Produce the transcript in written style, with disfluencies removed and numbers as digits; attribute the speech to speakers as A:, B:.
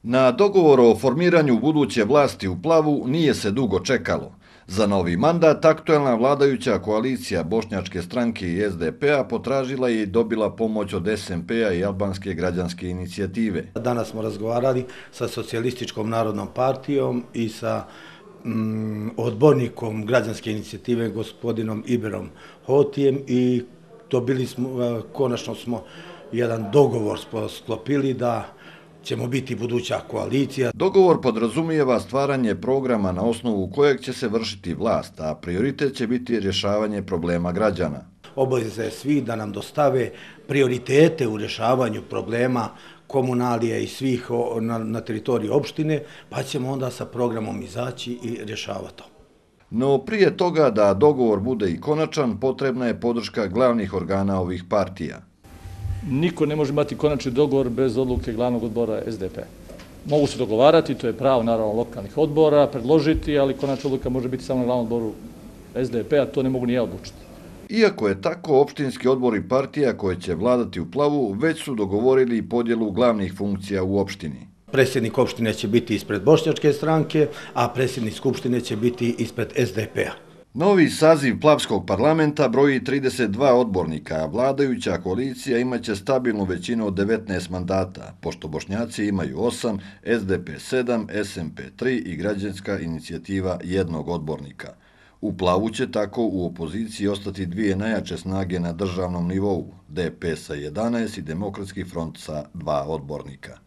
A: Na dogovor o formiranju buduće vlasti u Plavu nije se dugo čekalo. Za novi mandat aktuelna vladajuća koalicija Bošnjačke stranke i SDP-a potražila je i dobila pomoć od SNP-a i Albanske građanske inicijative.
B: Danas smo razgovarali sa Socijalističkom narodnom partijom i sa odbornikom građanske inicijative gospodinom Iberom Hotijem i konačno smo jedan dogovor sklopili da ćemo biti buduća koalicija.
A: Dogovor podrazumijeva stvaranje programa na osnovu kojeg će se vršiti vlast, a prioritet će biti rješavanje problema građana.
B: Obaveza je svi da nam dostave prioritete u rješavanju problema komunalije i svih na teritoriji opštine, pa ćemo onda sa programom izaći i rješavati to.
A: No prije toga da dogovor bude i konačan, potrebna je podrška glavnih organa ovih partija.
C: Niko ne može imati konačni dogovor bez odluke glavnog odbora SDP. Mogu se dogovarati, to je pravo naravno lokalnih odbora, predložiti, ali konačna odluka može biti samo na glavnom odboru SDP-a, to ne mogu ni ja odlučiti.
A: Iako je tako, opštinski odbori partija koje će vladati u Plavu već su dogovorili podjelu glavnih funkcija u opštini.
B: Predsjednik opštine će biti ispred Bošnjačke stranke, a predsjednik skupštine će biti ispred SDP-a.
A: Novi saziv Plavskog parlamenta broji 32 odbornika, a vladajuća koalicija imaće stabilnu većinu od 19 mandata, pošto Bošnjaci imaju 8, SDP 7, SNP 3 i građanska inicijativa jednog odbornika. U Plavu će tako u opoziciji ostati dvije najjače snage na državnom nivou, DP sa 11 i Demokratski front sa 2 odbornika.